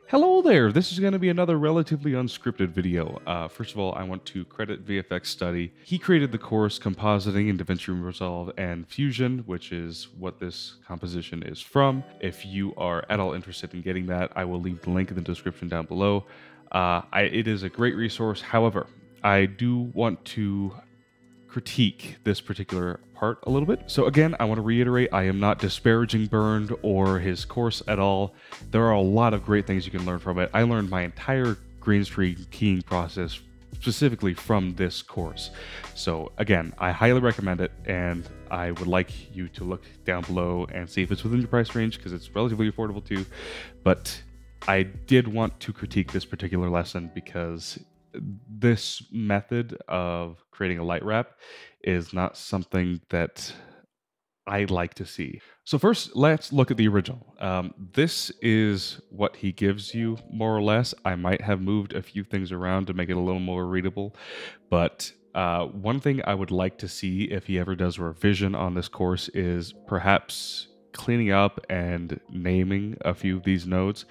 Hello there! This is going to be another relatively unscripted video. First of all, I want to credit VFX Study. He created the course Compositing in DaVinci Resolve and Fusion, which is what this composition is from. If you are at all interested in getting that, I will leave the link in the description down below. It is a great resource. However, I do want to critique this particular part a little bit. So again, I want to reiterate, I am not disparaging Burned or his course at all. There are a lot of great things you can learn from it. I learned my entire green screen keying process specifically from this course. So again, I highly recommend it, and I would like you to look down below and see if it's within your price range, because it's relatively affordable too. But I did want to critique this particular lesson because this method of creating a light wrap is not something that I like to see. So first, let's look at the original. This is what he gives you, more or less. I might have moved a few things around to make it a little more readable, but one thing I would like to see if he ever does a revision on this course is perhaps cleaning up and naming a few of these nodes.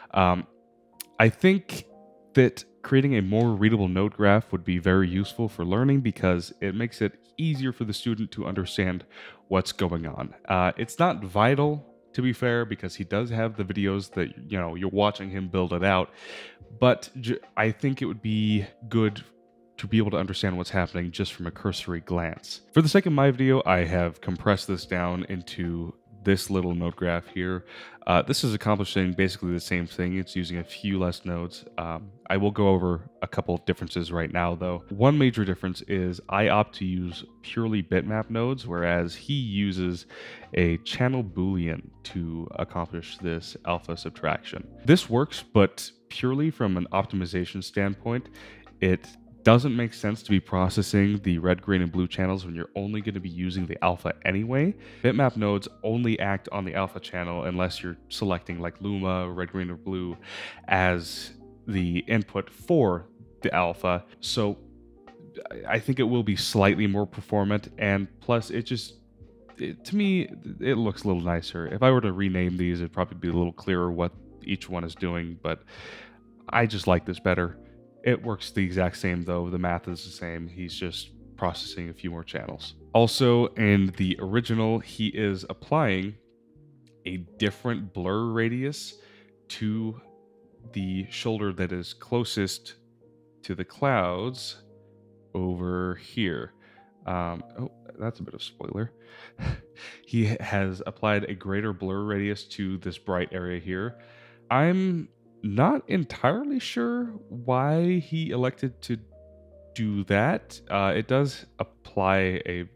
I think that creating a more readable node graph would be very useful for learning, because it makes it easier for the student to understand what's going on. It's not vital, to be fair, because he does have the videos that you're watching him build it out, but I think it would be good to be able to understand what's happening just from a cursory glance. For the sake of my video, I have compressed this down into this little node graph here. This is accomplishing basically the same thing. It's using a few less nodes. I will go over a couple of differences right now, though. One major difference is I opt to use purely bitmap nodes, whereas he uses a channel boolean to accomplish this alpha subtraction. This works, but purely from an optimization standpoint, it doesn't make sense to be processing the red, green, and blue channels when you're only going to be using the alpha anyway. Bitmap nodes only act on the alpha channel unless you're selecting like Luma, red, green, or blue as the input for the alpha. So I think it will be slightly more performant, and plus to me, it looks a little nicer. If I were to rename these, it'd probably be a little clearer what each one is doing, but I just like this better. It works the exact same though, the math is the same, he's just processing a few more channels. Also, in the original, he is applying a different blur radius to the shoulder that is closest to the clouds over here. Oh, that's a bit of spoiler. He has applied a greater blur radius to this bright area here. I'm not entirely sure why he elected to do that. It does apply a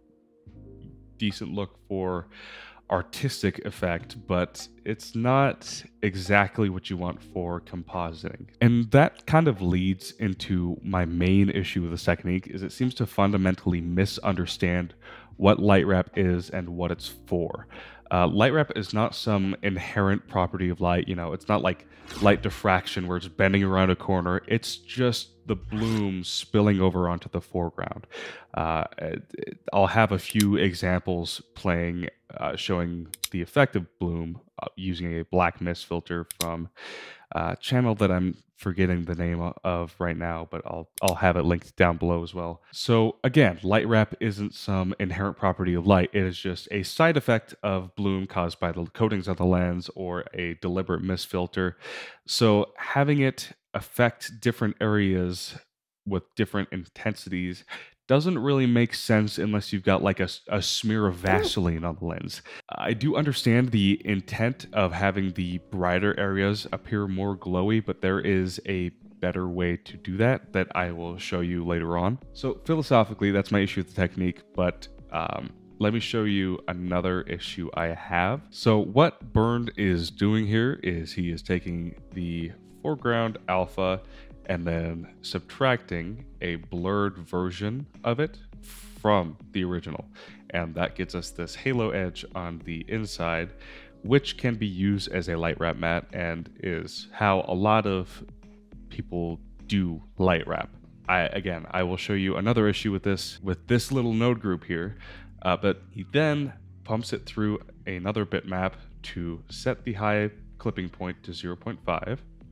decent look for artistic effect, but it's not exactly what you want for compositing. And that kind of leads into my main issue with this technique, is it seems to fundamentally misunderstand what light wrap is and what it's for. Light wrap is not some inherent property of light. It's not like light diffraction where it's bending around a corner. It's just the bloom spilling over onto the foreground. I'll have a few examples playing, showing the effect of bloom using a black mist filter from a channel that I'm forgetting the name of right now, but I'll have it linked down below as well. So again, light wrap isn't some inherent property of light. It is just a side effect of bloom caused by the coatings of the lens or a deliberate mist filter. So having it affect different areas with different intensities doesn't really make sense unless you've got like a smear of Vaseline on the lens. I do understand the intent of having the brighter areas appear more glowy, but there is a better way to do that I will show you later on. So philosophically, that's my issue with the technique, but let me show you another issue I have. So what Burned is doing here is he is taking the foreground alpha and then subtracting a blurred version of it from the original. And that gets us this halo edge on the inside, which can be used as a light wrap matte and is how a lot of people do light wrap. I will show you another issue with this little node group here, but he then pumps it through another bitmap to set the high clipping point to 0.5.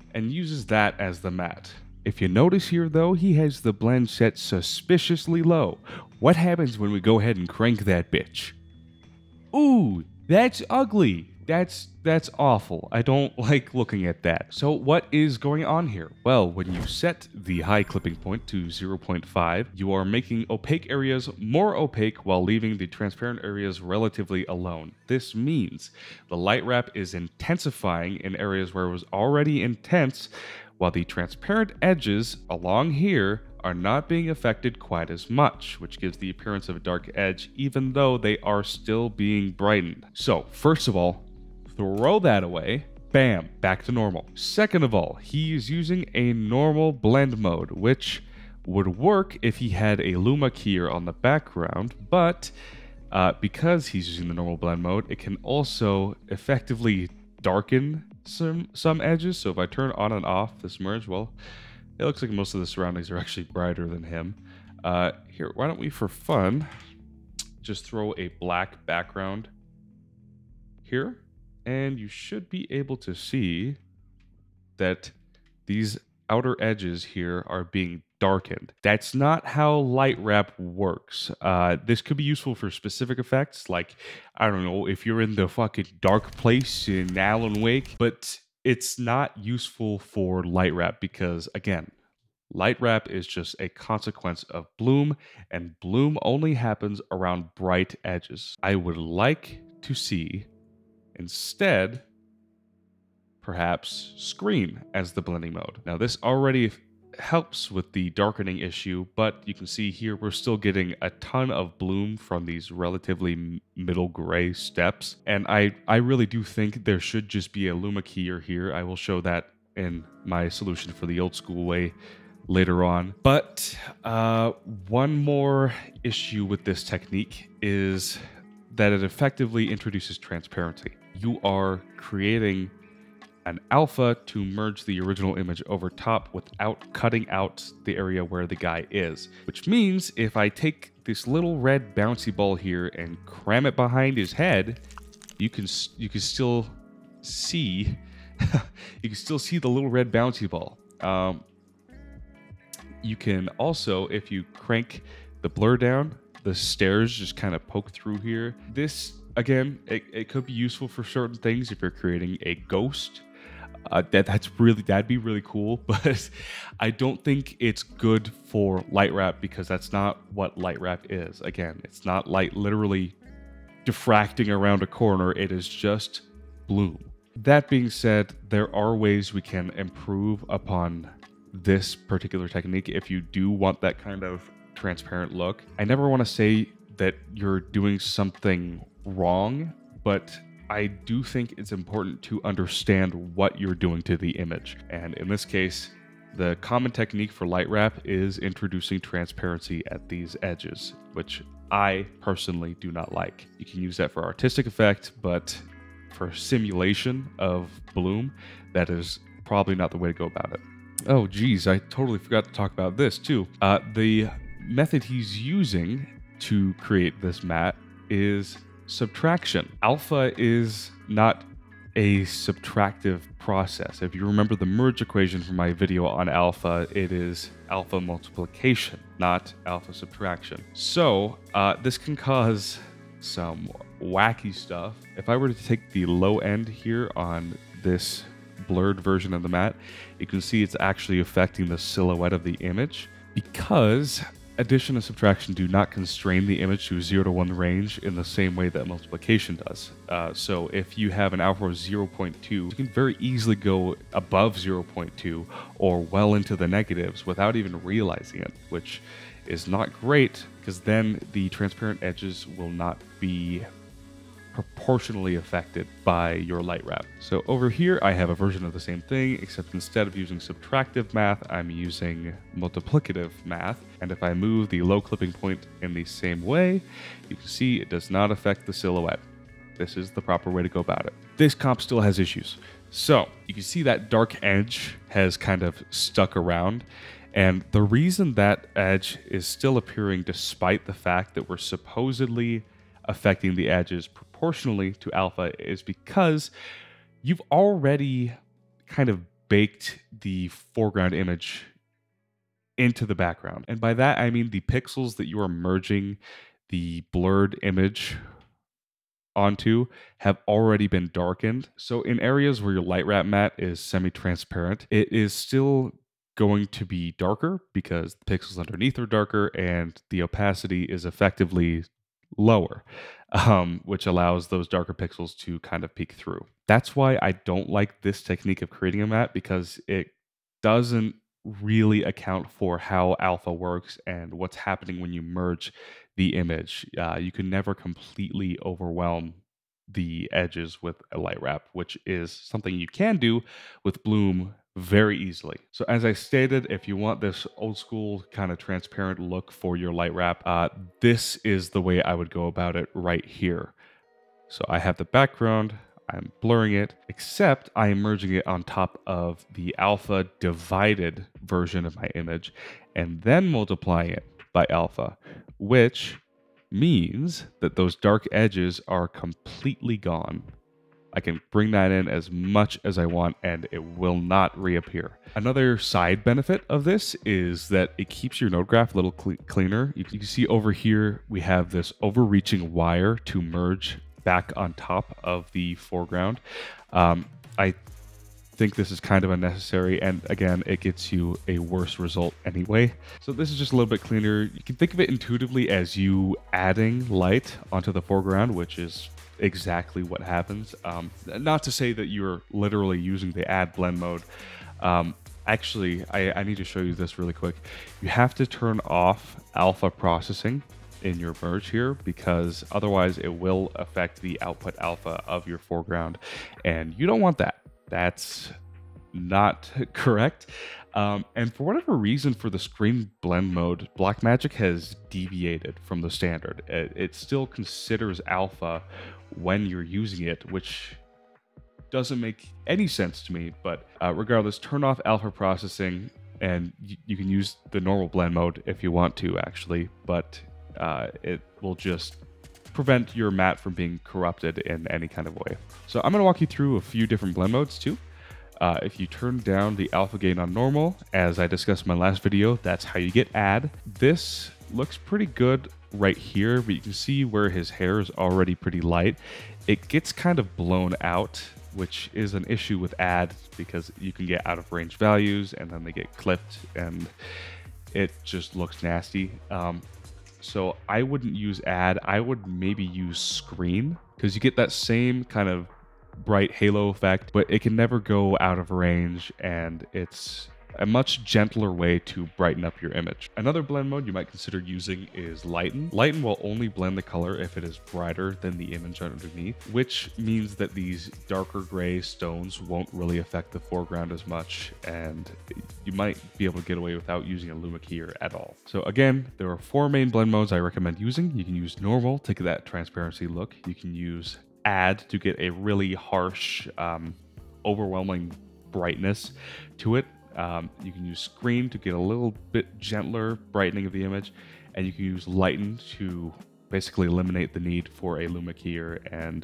and uses that as the matte. If you notice here though, he has the blend set suspiciously low. What happens when we go ahead and crank that bitch? Ooh, that's ugly. That's awful. I don't like looking at that. So what is going on here? Well, when you set the high clipping point to 0.5, you are making opaque areas more opaque while leaving the transparent areas relatively alone. This means the light wrap is intensifying in areas where it was already intense, while the transparent edges along here are not being affected quite as much, which gives the appearance of a dark edge even though they are still being brightened. So first of all, throw that away. Bam, back to normal. Second of all, he is using a normal blend mode, which would work if he had a luma keyer on the background, but because he's using the normal blend mode, it can also effectively darken some edges. So if I turn on and off this merge, well, it looks like most of the surroundings are actually brighter than him. Here, why don't we, for fun, just throw a black background here, and you should be able to see that these outer edges here are being darkened. That's not how light wrap works. This could be useful for specific effects, like, I don't know, if you're in the fucking dark place in Alan Wake, but it's not useful for light wrap because, again, light wrap is just a consequence of bloom, and bloom only happens around bright edges. I would like to see, instead, perhaps screen as the blending mode. Now, this already helps with the darkening issue, but you can see here we're still getting a ton of bloom from these relatively middle gray steps, and I really do think there should just be a luma keyer here. I will show that in my solution for the old school way later on. But one more issue with this technique is that it effectively introduces transparency. You are creating an alpha to merge the original image over top without cutting out the area where the guy is. Which means if I take this little red bouncy ball here and cram it behind his head, you can still see you can still see the little red bouncy ball. You can also, if you crank the blur down, the stairs just kind of poke through here. This, again, it could be useful for certain things if you're creating a ghost. That'd be really cool, but I don't think it's good for light wrap because that's not what light wrap is. Again, it's not light literally diffracting around a corner. It is just bloom. That being said, there are ways we can improve upon this particular technique if you do want that kind of transparent look. I never want to say that you're doing something wrong, but I do think it's important to understand what you're doing to the image. And in this case, the common technique for light wrap is introducing transparency at these edges, which I personally do not like. You can use that for artistic effect, but for simulation of bloom, that is probably not the way to go about it. Oh geez, I totally forgot to talk about this too. The method he's using to create this matte is subtraction. Alpha is not a subtractive process. If you remember the merge equation from my video on alpha, it is alpha multiplication, not alpha subtraction. So this can cause some wacky stuff. If I were to take the low end here on this blurred version of the matte, you can see it's actually affecting the silhouette of the image because addition and subtraction do not constrain the image to 0 to 1 range in the same way that multiplication does. So if you have an alpha of 0.2, you can very easily go above 0.2 or well into the negatives without even realizing it, which is not great because then the transparent edges will not be proportionally affected by your light wrap. So over here I have a version of the same thing, except instead of using subtractive math, I'm using multiplicative math. And if I move the low clipping point in the same way, you can see it does not affect the silhouette. This is the proper way to go about it. This comp still has issues. So you can see that dark edge has kind of stuck around. And the reason that edge is still appearing despite the fact that we're supposedly affecting the edges proportionally to alpha is because you've already kind of baked the foreground image into the background. And by that, I mean the pixels that you are merging the blurred image onto have already been darkened. So in areas where your light wrap matte is semi-transparent, it is still going to be darker because the pixels underneath are darker and the opacity is effectively lower, which allows those darker pixels to kind of peek through. That's why I don't like this technique of creating a matte, because it doesn't really account for how alpha works and what's happening when you merge the image. You can never completely overwhelm the edges with a light wrap, which is something you can do with Bloom very easily. So as I stated, if you want this old school kind of transparent look for your light wrap, this is the way I would go about it right here. So I have the background, I'm blurring it, except I am merging it on top of the alpha divided version of my image and then multiplying it by alpha, which means that those dark edges are completely gone. I can bring that in as much as I want and it will not reappear. Another side benefit of this is that it keeps your node graph a little cleaner. You can see over here we have this overreaching wire to merge back on top of the foreground. I think this is kind of unnecessary, and again, it gets you a worse result anyway. So this is just a little bit cleaner. You can think of it intuitively as you adding light onto the foreground, which is exactly what happens. Not to say that you're literally using the add blend mode. Actually, I need to show you this really quick. You have to turn off alpha processing in your merge here, because otherwise it will affect the output alpha of your foreground, and you don't want that. That's not correct. And for whatever reason, for the screen blend mode, Blackmagic has deviated from the standard. It still considers alpha when you're using it, which doesn't make any sense to me. But regardless, turn off alpha processing, and you can use the normal blend mode if you want to, actually, but it will just prevent your matte from being corrupted in any kind of way. So I'm going to walk you through a few different blend modes too. If you turn down the alpha gain on normal, as I discussed in my last video, that's how you get add. This looks pretty good right here, but you can see where his hair is already pretty light. It gets kind of blown out, which is an issue with add, because you can get out of range values and then they get clipped and it just looks nasty. So I wouldn't use add. I would maybe use screen, because you get that same kind of bright halo effect, but it can never go out of range, and it's a much gentler way to brighten up your image. Another blend mode you might consider using is lighten. Lighten will only blend the color if it is brighter than the image underneath, which means that these darker gray stones won't really affect the foreground as much, and you might be able to get away without using a luma keyer at all. So again, there are 4 main blend modes I recommend using. You can use normal to get that transparency look. You can use add to get a really harsh, overwhelming brightness to it. You can use screen to get a little bit gentler brightening of the image, and you can use lighten to basically eliminate the need for a luma keyer and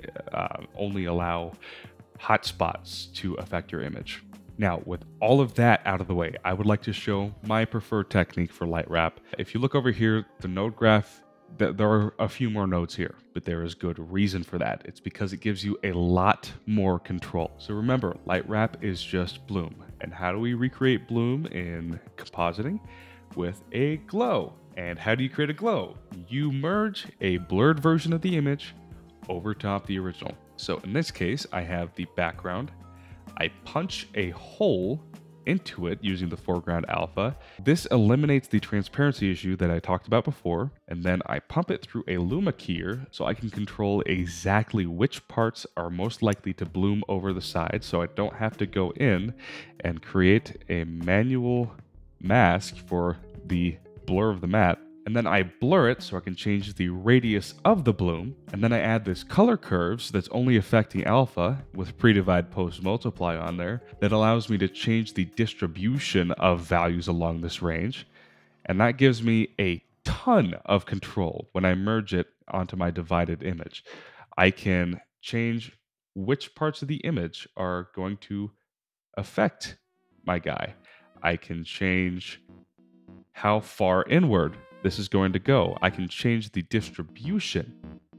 only allow hot spots to affect your image. Now, with all of that out of the way, I would like to show my preferred technique for light wrap. If you look over here, the node graph, there are a few more nodes here, but there is good reason for that. It's because it gives you a lot more control. So remember, light wrap is just bloom. And how do we recreate bloom in compositing? With a glow. And how do you create a glow? You merge a blurred version of the image over top the original. So in this case, I have the background. I punch a hole into it using the foreground alpha. This eliminates the transparency issue that I talked about before, and then I pump it through a luma keyer so I can control exactly which parts are most likely to bloom over the side, so I don't have to go in and create a manual mask for the blur of the matte. And then I blur it so I can change the radius of the bloom. And then I add this color curves that's only affecting alpha with pre-divide post multiply on there that allows me to change the distribution of values along this range. And that gives me a ton of control when I merge it onto my divided image. I can change which parts of the image are going to affect my guy. I can change how far inward this is going to go. I can change the distribution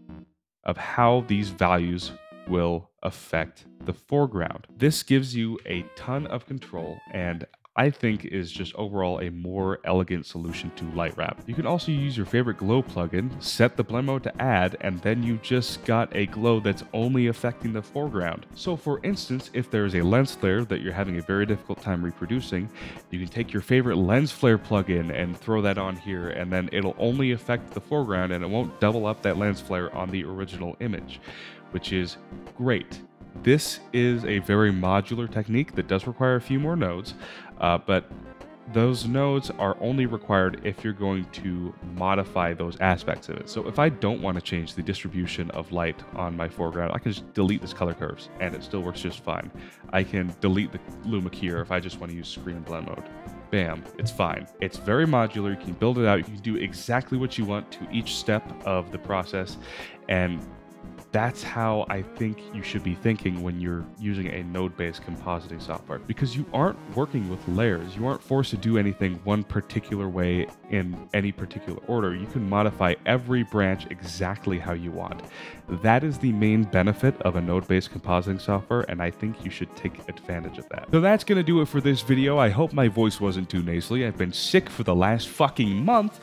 of how these values will affect the foreground. This gives you a ton of control, and I think is just overall a more elegant solution to light wrap. You can also use your favorite glow plugin, set the blend mode to add, and then you just got a glow that's only affecting the foreground. So for instance, if there's a lens flare that you're having a very difficult time reproducing, you can take your favorite lens flare plugin and throw that on here, and then it'll only affect the foreground and it won't double up that lens flare on the original image, which is great. This is a very modular technique that does require a few more nodes, but those nodes are only required if you're going to modify those aspects of it. So if I don't want to change the distribution of light on my foreground, I can just delete this color curves and it still works just fine. I can delete the Luma Keyer if I just want to use screen blend mode. Bam, it's fine. It's very modular. You can build it out. You can do exactly what you want to each step of the process, and that's how I think you should be thinking when you're using a node-based compositing software, because you aren't working with layers. You aren't forced to do anything one particular way in any particular order. You can modify every branch exactly how you want. That is the main benefit of a node-based compositing software, and I think you should take advantage of that. So that's going to do it for this video. I hope my voice wasn't too nasally. I've been sick for the last fucking month.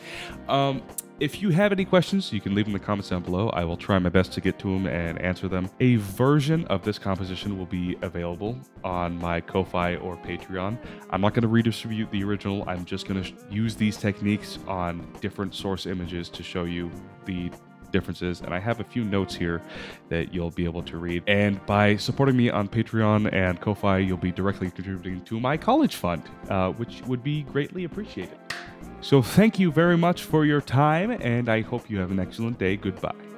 If you have any questions, you can leave them in the comments down below. I will try my best to get to them and answer them. A version of this composition will be available on my Ko-Fi or Patreon. I'm not going to redistribute the original. I'm just going to use these techniques on different source images to show you the differences, and I have a few notes here that you'll be able to read. And by supporting me on Patreon and Ko-Fi, you'll be directly contributing to my college fund, which would be greatly appreciated. So thank you very much for your time, and I hope you have an excellent day. Goodbye.